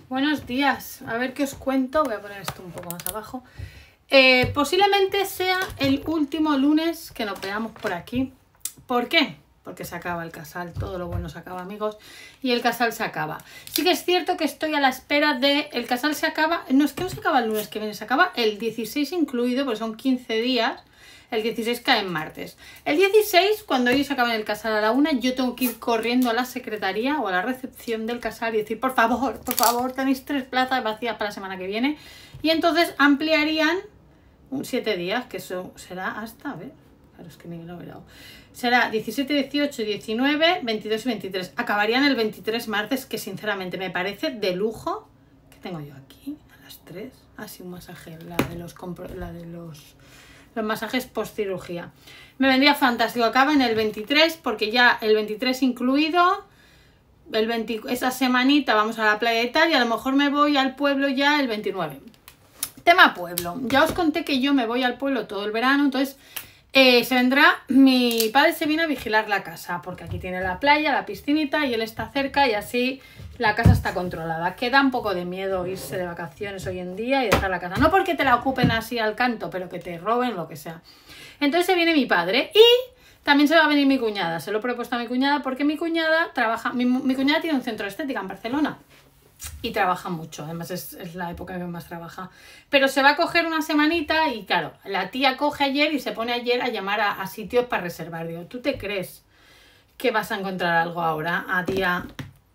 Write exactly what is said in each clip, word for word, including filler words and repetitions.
Buenos días. A ver qué os cuento. Voy a poner esto un poco más abajo. Eh, posiblemente sea el último lunes que nos veamos por aquí. ¿Por qué? Porque se acaba el casal. Todo lo bueno se acaba, amigos. Y el casal se acaba. Sí que es cierto que estoy a la espera de... El casal se acaba... No, es que no se acaba el lunes que viene. Se acaba el dieciséis incluido, porque son quince días. El dieciséis cae en martes. El dieciséis, cuando ellos acaben el casal a la una, yo tengo que ir corriendo a la secretaría o a la recepción del casal y decir, por favor, por favor, tenéis tres plazas vacías para la semana que viene. Y entonces ampliarían un siete días, que eso será hasta, a ver, claro, es que ni lo he dado. Será diecisiete, dieciocho, diecinueve, veintidós y veintitrés. Acabarían el veintitrés martes, que sinceramente me parece de lujo. ¿Qué tengo yo aquí? A las tres. Ah, sí, un masaje, la de los... La de los los masajes post cirugía. Me vendría fantástico. Acaba en el veintitrés, porque ya el veintitrés incluido, el veinte, esa semanita vamos a la playa y tal, y a lo mejor me voy al pueblo ya el veintinueve. Tema pueblo. Ya os conté que yo me voy al pueblo todo el verano, entonces eh, se vendrá, mi padre se viene a vigilar la casa, porque aquí tiene la playa, la piscinita, y él está cerca y así la casa está controlada. Queda un poco de miedo irse de vacaciones hoy en día y dejar la casa. No porque te la ocupen así al canto, pero que te roben, lo que sea. Entonces se viene mi padre y también se va a venir mi cuñada. Se lo he propuesto a mi cuñada porque mi cuñada trabaja... Mi, mi cuñada tiene un centro de estética en Barcelona y trabaja mucho. Además es, es la época que más trabaja. Pero se va a coger una semanita y claro, la tía coge ayer y se pone ayer a llamar a, a sitios para reservar. Digo, ¿tú te crees que vas a encontrar algo ahora a día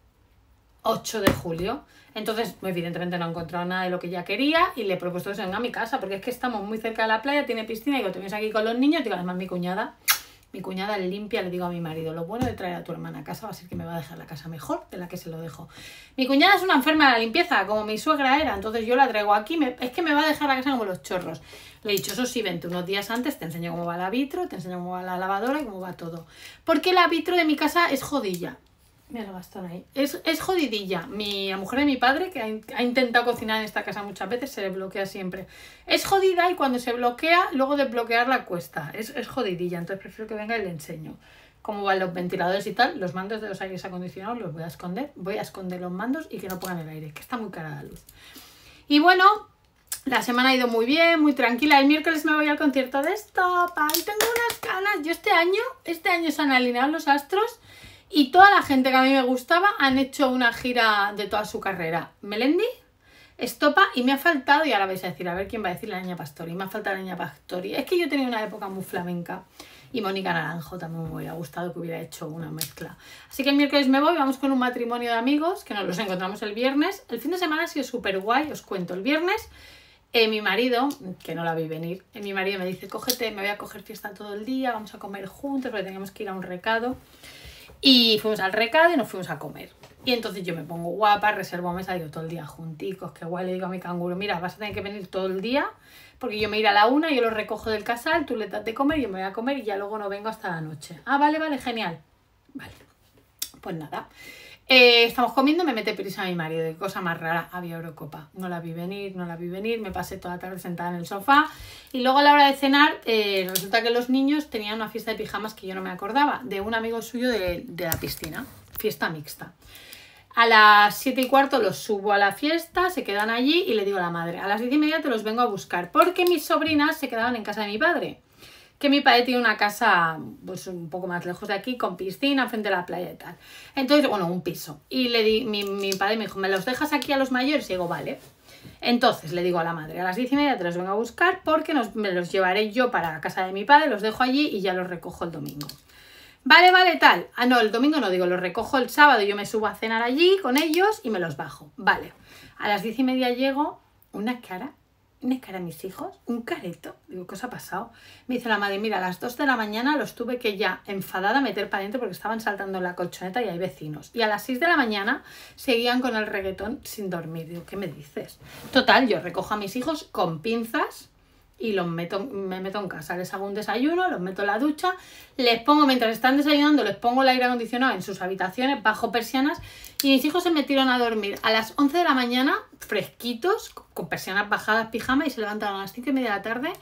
ocho de julio? Entonces, evidentemente no he encontrado nada de lo que ella quería y le he propuesto que se venga a mi casa, porque es que estamos muy cerca de la playa, tiene piscina y digo, te vienes aquí con los niños. Digo, además mi cuñada, mi cuñada limpia, le digo a mi marido, lo bueno de traer a tu hermana a casa va a ser que me va a dejar la casa mejor de la que se lo dejo. Mi cuñada es una enferma de la limpieza, como mi suegra era, entonces yo la traigo aquí, me, es que me va a dejar la casa como los chorros. Le he dicho, eso sí, vente unos días antes, te enseño cómo va la vitro, te enseño cómo va la lavadora y cómo va todo. Porque la vitro de mi casa es jodilla. Mira el bastón ahí. Es, es jodidilla. Mi, la mujer de mi padre, que ha, ha intentado cocinar en esta casa muchas veces, se le bloquea siempre. Es jodida y cuando se bloquea, luego desbloquearla cuesta. Es, es jodidilla, entonces prefiero que venga y le enseño cómo van los ventiladores y tal. Los mandos de los aires acondicionados los voy a esconder. Voy a esconder los mandos y que no pongan el aire, que está muy cara la luz. Y bueno, la semana ha ido muy bien, muy tranquila. El miércoles me voy al concierto de Stop. Ahí tengo unas ganas. Yo este año, este año se han alineado los astros. Y toda la gente que a mí me gustaba han hecho una gira de toda su carrera. Melendi, Estopa y me ha faltado, y ahora vais a decir, a ver quién va a decir, la Niña Pastori. Me ha faltado la Niña Pastori. Es que yo tenía una época muy flamenca y Mónica Naranjo también me hubiera gustado que hubiera hecho una mezcla. Así que el miércoles me voy, vamos con un matrimonio de amigos que nos los encontramos el viernes. El fin de semana ha sido súper guay, os cuento. El viernes eh, mi marido, que no la vi venir, eh, mi marido me dice, cógete, me voy a coger fiesta todo el día, vamos a comer juntos porque tenemos que ir a un recado. Y fuimos al recado y nos fuimos a comer. Y entonces yo me pongo guapa, reservo mesa, digo todo el día junticos, que guay, le digo a mi canguro, mira, vas a tener que venir todo el día, porque yo me iré a la una, yo lo recojo del casal, tú le das de comer, yo me voy a comer y ya luego no vengo hasta la noche. Ah, vale, vale, genial. Vale, pues nada. Eh, estamos comiendo, me mete prisa a mi marido, de cosa más rara, había Eurocopa. No la vi venir, no la vi venir, me pasé toda la tarde sentada en el sofá. Y luego a la hora de cenar, eh, resulta que los niños tenían una fiesta de pijamas que yo no me acordaba, de un amigo suyo de, de la piscina, fiesta mixta. A las siete y cuarto los subo a la fiesta, se quedan allí y le digo a la madre, a las diez y media te los vengo a buscar, porque mis sobrinas se quedaban en casa de mi padre. Que mi padre tiene una casa pues un poco más lejos de aquí, con piscina, frente a la playa y tal. Entonces, bueno, un piso. Y le di, mi, mi padre me dijo, ¿me los dejas aquí a los mayores? Y digo, vale. Entonces le digo a la madre, a las diez y media te los vengo a buscar porque nos, me los llevaré yo para la casa de mi padre, los dejo allí y ya los recojo el domingo. Vale, vale, tal. Ah, no, el domingo no, digo, los recojo el sábado, yo me subo a cenar allí con ellos y me los bajo. Vale. A las diez y media llego, una cara... Una cara a mis hijos, un careto. Digo, ¿qué os ha pasado? Me dice la madre, mira, a las dos de la mañana los tuve que ya enfadada meter para adentro porque estaban saltando en la colchoneta y hay vecinos. Y a las seis de la mañana seguían con el reggaetón sin dormir. Digo, ¿qué me dices? Total, yo recojo a mis hijos con pinzas y los meto, me meto en casa. Les hago un desayuno, los meto en la ducha, les pongo, mientras están desayunando, les pongo el aire acondicionado en sus habitaciones, bajo persianas. Y mis hijos se metieron a dormir a las once de la mañana, fresquitos, con persianas bajadas, pijama, y se levantaron a las cinco y media de la tarde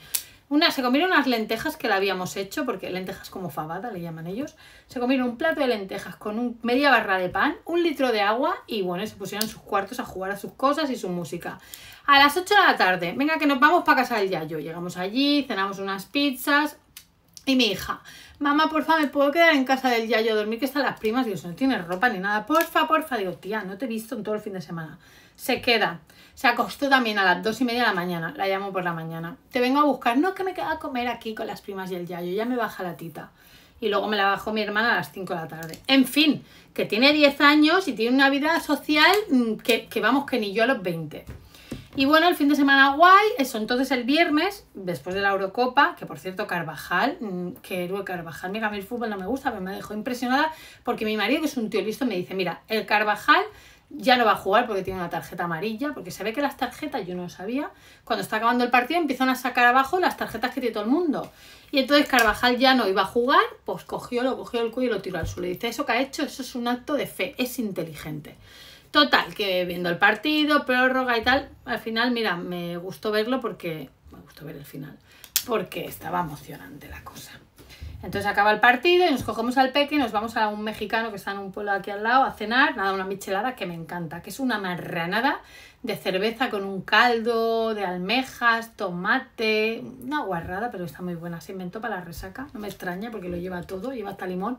Una, se comieron unas lentejas que la habíamos hecho, porque lentejas como fabada le llaman ellos. Se comieron un plato de lentejas con un, media barra de pan, un litro de agua y bueno, se pusieron en sus cuartos a jugar a sus cosas y su música. A las ocho de la tarde, venga que nos vamos para casa del Yayo. Llegamos allí, cenamos unas pizzas y mi hija, mamá, porfa, ¿me puedo quedar en casa del Yayo a dormir? Que están las primas. Digo, no tienes ropa ni nada, porfa, porfa. Digo, tía, no te he visto en todo el fin de semana. Se queda. Se acostó también a las dos y media de la mañana. La llamo por la mañana. Te vengo a buscar. No, que me quedo a comer aquí con las primas y el Yayo. Ya me baja la tita. Y luego me la bajó mi hermana a las cinco de la tarde. En fin, que tiene diez años y tiene una vida social que, que vamos, que ni yo a los veinte. Y bueno, el fin de semana guay. Eso, entonces el viernes, después de la Eurocopa, que por cierto, Carvajal, que héroe Carvajal. Mira, a mí el fútbol no me gusta, pero me dejó impresionada porque mi marido, que es un tío listo, me dice, mira, el Carvajal ya no va a jugar porque tiene una tarjeta amarilla, porque se ve que las tarjetas, yo no lo sabía, cuando está acabando el partido empiezan a sacar abajo las tarjetas que tiene todo el mundo. Y entonces Carvajal ya no iba a jugar, pues cogió, lo cogió el cuello y lo tiró al suelo. Y dice, eso que ha hecho, eso es un acto de fe, es inteligente. Total, que viendo el partido, prórroga y tal, al final, mira, me gustó verlo porque, me gustó ver el final, porque estaba emocionante la cosa. Entonces acaba el partido y nos cogemos al peque y nos vamos a un mexicano que está en un pueblo aquí al lado a cenar, nada, una michelada que me encanta, que es una marranada de cerveza con un caldo de almejas, tomate, una guarrada, pero está muy buena, se inventó para la resaca, no me extraña porque lo lleva todo, lleva hasta limón.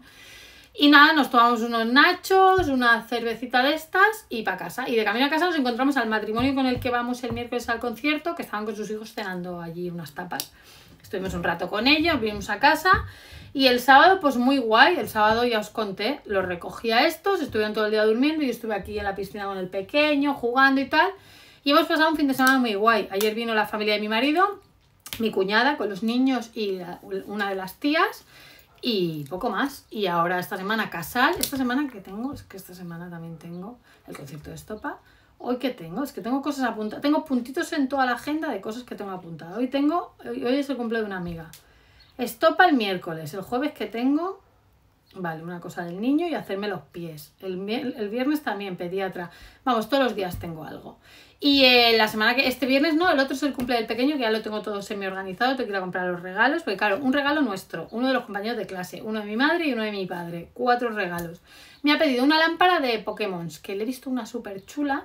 Y nada, nos tomamos unos nachos, una cervecita de estas y para casa. Y de camino a casa nos encontramos al matrimonio con el que vamos el miércoles al concierto, que estaban con sus hijos cenando allí unas tapas. Estuvimos un rato con ellos, vinimos a casa y el sábado pues muy guay, el sábado ya os conté, los recogí a estos, estuvieron todo el día durmiendo y yo estuve aquí en la piscina con el pequeño, jugando y tal. Y hemos pasado un fin de semana muy guay. Ayer vino la familia de mi marido, mi cuñada con los niños y la, una de las tías y poco más. Y ahora esta semana casal, esta semana que tengo, es que esta semana también tengo el concierto de Estopa. Hoy que tengo, es que tengo cosas apuntadas, tengo puntitos en toda la agenda de cosas que tengo apuntadas. Hoy tengo, hoy es el cumpleaños de una amiga. Estopa el miércoles, el jueves que tengo, vale, una cosa del niño y hacerme los pies. El, el viernes también pediatra, vamos, todos los días tengo algo. Y eh, la semana que, este viernes no, el otro es el cumpleaños del pequeño, que ya lo tengo todo semi organizado, tengo que ir a comprar los regalos, porque claro, un regalo nuestro, uno de los compañeros de clase, uno de mi madre y uno de mi padre, cuatro regalos. Me ha pedido una lámpara de Pokémon, que le he visto una súper chula,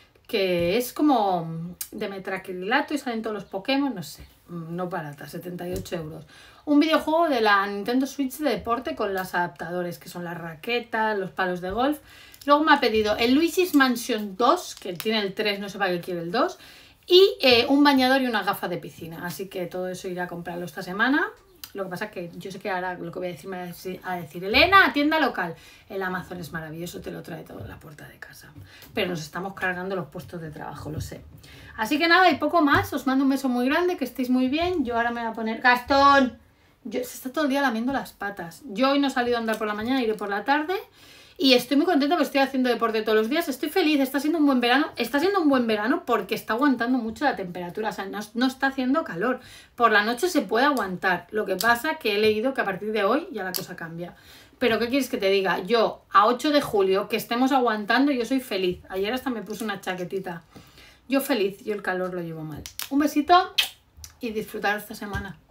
que es como de metacrilato y salen todos los Pokémon, no sé, no barata, setenta y ocho euros. Un videojuego de la Nintendo Switch de deporte con los adaptadores, que son las raquetas, los palos de golf. Luego me ha pedido el Luigi's Mansion dos, que tiene el tres, no sé para qué quiere el dos, y eh, un bañador y una gafa de piscina. Así que todo eso iré a comprarlo esta semana. Lo que pasa es que yo sé que ahora lo que voy a decir me va a decir, a decir Elena, tienda local. El Amazon es maravilloso, te lo trae todo en la puerta de casa. Pero nos estamos cargando los puestos de trabajo, lo sé. Así que nada, y poco más. Os mando un beso muy grande, que estéis muy bien. Yo ahora me voy a poner... ¡Gastón! Yo, se está todo el día lamiendo las patas. Yo hoy no he salido a andar por la mañana, iré por la tarde. Y estoy muy contenta porque estoy haciendo deporte todos los días. Estoy feliz, está siendo un buen verano. Está siendo un buen verano porque está aguantando mucho la temperatura. O sea, no, no está haciendo calor. Por la noche se puede aguantar. Lo que pasa es que he leído que a partir de hoy ya la cosa cambia. Pero ¿qué quieres que te diga? Yo, a ocho de julio, que estemos aguantando, yo soy feliz. Ayer hasta me puse una chaquetita. Yo feliz, yo el calor lo llevo mal. Un besito y disfrutar esta semana.